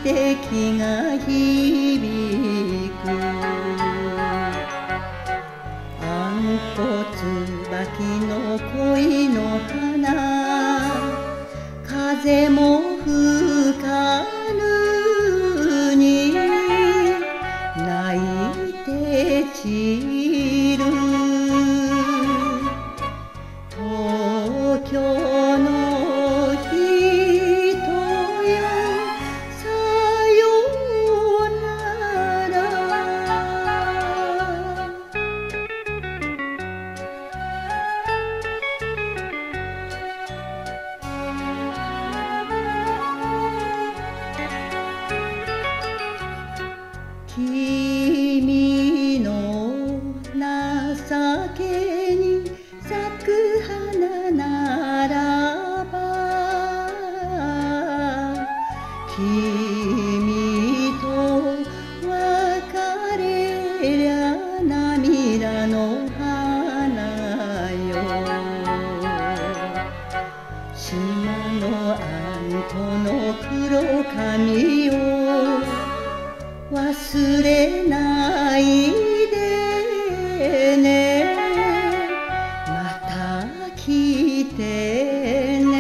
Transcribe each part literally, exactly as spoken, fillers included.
て気が響く。あんこ椿の恋の花、風も吹かぬに泣いて散る。東京の人よ、さようなら。君の情けに咲く花ならば、君と別れりゃ涙の花よ。島のあんこの黒髪を忘れないでね。また来てね。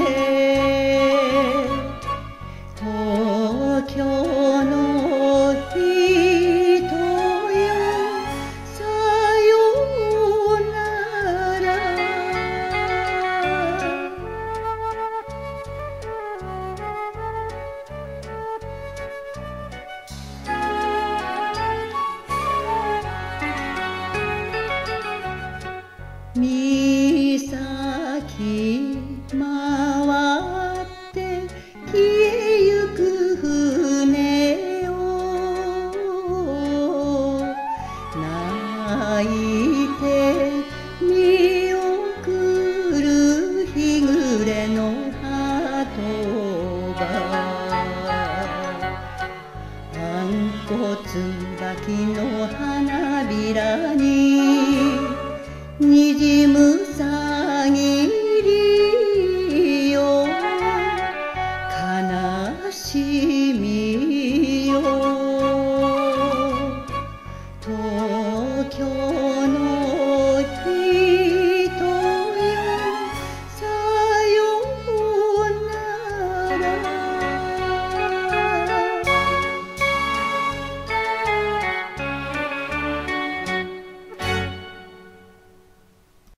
東京の人よ、さようなら。岬回って消えゆく船を泣いて見送る日暮れの鳩が、あんこ椿の花びらににじむさぎりよ、悲しみよ。東京